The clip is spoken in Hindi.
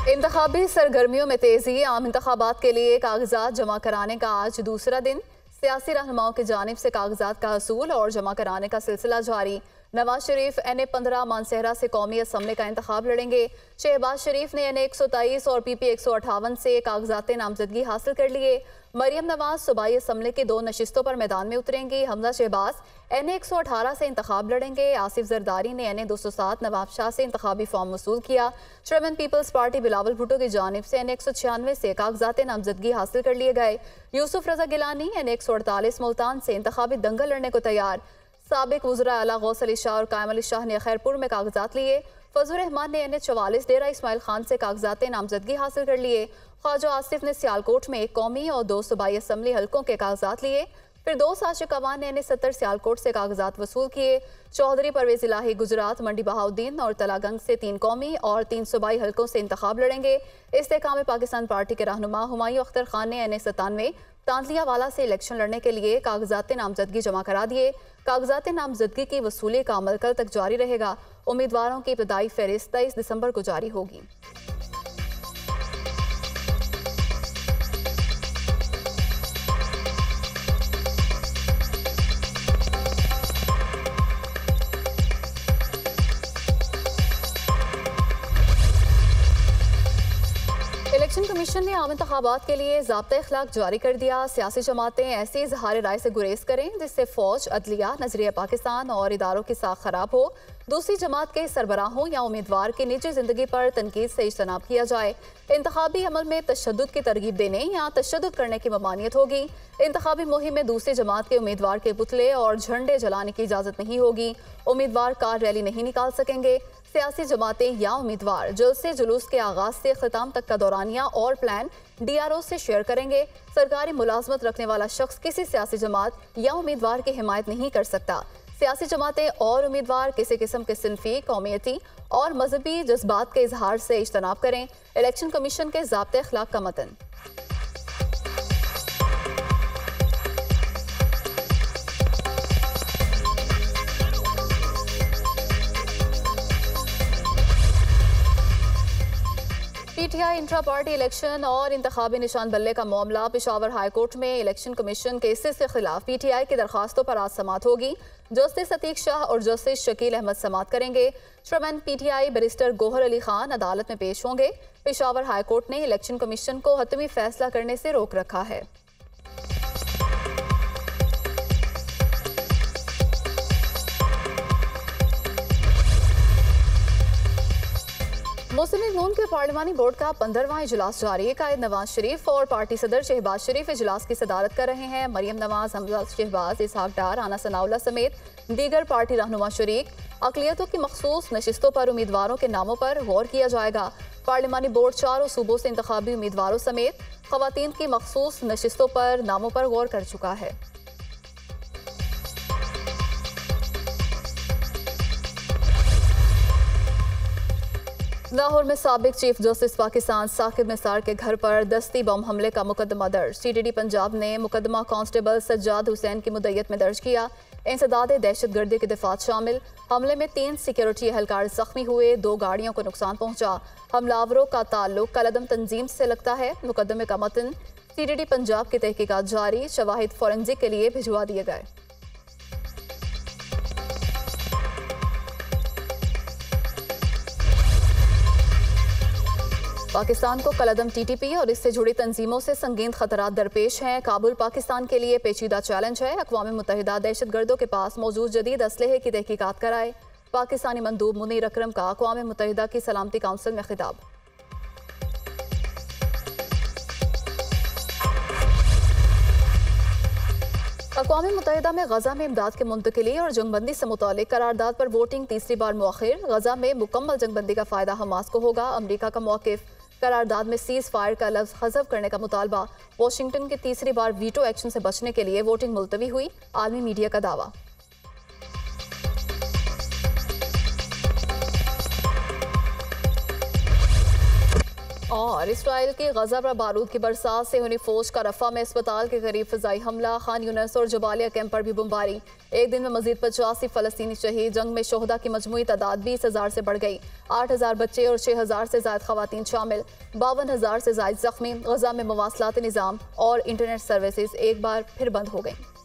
इंतखाबी सरगर्मियों में तेजी। आम इंतखाबात के लिए कागजात जमा कराने का आज दूसरा दिन। सियासी रहनुमाओं की जानिब से कागजात का हसूल और जमा कराने का सिलसिला जारी। नवाज शरीफ NA-15 मानसहरा से कौमी असम्बली का इंतखाब लड़ेंगे। शहबाज शरीफ ने NA 123 और PP 158 से कागजात नामजदगी हासिल कर लिए। मरियम नवाज सूबाई असम्बली की 2 नशिस्तों पर मैदान में उतरेंगी। हमजा शहबाज NA 118 से इंतखाब लड़ेंगे। आसिफ जरदारी ने NA 207 नवाब शाह से इंतखाबी फॉर्म वसूल किया। Chairman People's party Bilawal Bhutto की जानिब से NA 196 से कागजात नामजदगी हासिल कर लिए गए। यूसुफ रजा गिलानी NA 148 मुल्तान से इंतखाबी दंगल लड़ने को तैयार। साबिक वज़रा आला गौस अली शाह और कायम अली शाह ने खैरपुर में कागजात लिए। फजल रहमान ने NA 44 डेरा इस्माइल खान से कागजात नामजदगी हासिल कर लिए। ख्वाजा आसिफ ने सियालकोट में 1 कौमी और 2 सूबाई असम्बली हल्कों के कागजात लिए। फिर 2 आशिक अवान ने NA 70 सियालकोट से कागजात वसूल किए। चौधरी परवेज इलाही गुजरात, मंडी बहाउद्दीन और तलागंग से 3 कौमी और 3 सूबाई हल्कों से इंतखाब लड़ेंगे। इस्तेकाम पाकिस्तान पार्टी के रहनुमा हुमायूं अख्तर खान ने NA 97 तांतलियावाला से इलेक्शन लड़ने के लिए कागजात नामजदगी जमा करा दिए। कागजात नामजदगी की वसूली का अमल कल तक जारी रहेगा। उम्मीदवारों की इब्तदाई फहरिस्त 23 दिसंबर को जारी होगी। इलेक्शन कमीशन ने आम इंतखाबात के लिए ज़ाब्ता इखलाक जारी कर दिया। सियासी जमातें ऐसे इजहार राय से गुरेज करें जिससे फौज, अदलिया, नजरिया पाकिस्तान और इदारों की साख खराब हो। दूसरी जमात के सरबराहों या उम्मीदवार की निजी जिंदगी पर तनकीद से इज्तनाब किया जाए। इंतखाबी अमल में तशद्दुद की तरगीब देने या तशद्दुद करने की ममानियत होगी। इंतखाबी मुहिम में दूसरी जमात के उम्मीदवार के पुतले और झंडे जलाने की इजाज़त नहीं होगी। उम्मीदवार कार रैली नहीं निकाल सकेंगे। सियासी जमातें या उम्मीदवार जलसे जुलूस के आगाज से ख़िताम तक का दौरानिया और प्लान DRO से शेयर करेंगे। सरकारी मुलाजमत रखने वाला शख्स किसी सियासी जमात या उम्मीदवार की हिमायत नहीं कर सकता। सियासी जमातें और उम्मीदवार किसी किस्म के सिनफी, कौमियती और मजहबी जज्बात के इजहार से इज्तनाब करें। इलेक्शन कमीशन के ज़ाब्ते अखलाक का मतन। PTI इंट्रा पार्टी इलेक्शन और इंतखाबी निशान बल्ले का मामला। पेशावर हाई कोर्ट में इलेक्शन कमीशन केसेस के खिलाफ PTI की दरखास्तों पर आज समाअत होगी। जस्टिस अतीक शाह और जस्टिस शकील अहमद समाअत करेंगे। Chairman PTI barrister Gohar Ali Khan अदालत में पेश होंगे। पेशावर हाई कोर्ट ने इलेक्शन कमीशन को हतमी फैसला करने से रोक रखा है। मुस्लिम लीग नून के पार्लिमानी बोर्ड का 15वां इजलास जारी। कायद नवाज शरीफ और पार्टी सदर शहबाज शरीफ इजलास की सदारत कर रहे हैं। मरियम नवाज, हमजा शहबाज, इसहाक डार, आना सनाउल्लाह समेत दीगर पार्टी रहनुमा शरीक। अक़लियतों की मखसूस नशिस्तों पर उम्मीदवारों के नामों पर गौर किया जाएगा। पार्लिमानी बोर्ड 4 सूबों से इंतखाबी उम्मीदवारों समेत ख़वातीन की मखसूस नशिस्तों पर नामों पर गौर कर चुका है। लाहौर में साबिक चीफ जस्टिस पाकिस्तान साकिब निसार के घर पर दस्ती बम हमले का मुकदमा दर्ज। CTD पंजाब ने मुकदमा कांस्टेबल सज्जाद हुसैन की मुद्दत में दर्ज किया। इंसदाद दहशतगर्दी के दफात शामिल। हमले में 3 सिक्योरिटी एहलकार जख्मी हुए, 2 गाड़ियों को नुकसान पहुंचा। हमलावरों का ताल्लुक कलदम तंजीम से लगता है। मुकदमे का मतन। CTD पंजाब की तहकीकात जारी। शवाहिद फोरेंसिक के लिए भिजवा दिए गए। पाकिस्तान को कलदम TTP और इससे जुड़ी तंजीमों से संगीन खतरात दरपेश हैं। काबुल पाकिस्तान के लिए पेचीदा चैलेंज है। अक़वाम मुत्तहिदा दहशतगर्दों के पास मौजूद जदीद असलहे की तहकीकात कराए। पाकिस्तानी मंदूब मुनीर अकरम का अक़वाम मुत्तहिदा की सलामती काउंसिल में खिताब। अक़वाम मुत्तहिदा में गजा में इमदाद के मुंतकिली और जंगबंदी से मुतालिक करारदाद पर वोटिंग तीसरी बार मुअख्खिर। गजा में मुकम्मल जंगबंदी का फ़ायदा हमास को होगा। अमरीका का मौक़िफ़। करारदाद में सीज़ फायर का लफ्ज़ हज़फ करने का मुतालबा। वाशिंगटन की तीसरी बार वीटो एक्शन से बचने के लिए वोटिंग मुलतवी हुई। आलमी मीडिया का दावा। और इसराइल की गजा पर बारूद की बरसात से हुई फौज का रफा में अस्पताल के करीब फिजाई हमला, खान यूनिस और जबालिया कैंप पर भी बमबारी। एक दिन में मजीद 85 फलस्तीनी शहीद। जंग में शोहदा की मजमूई तादाद 20,000 से बढ़ गई। 8,000 बच्चे और 6,000 से ज्यादा खवातीन शामिल। 52,000 से ज्यादा जख्मी। गजा में मवासलाती निज़ाम और इंटरनेट सर्विसेज एक बार फिर बंद हो गई।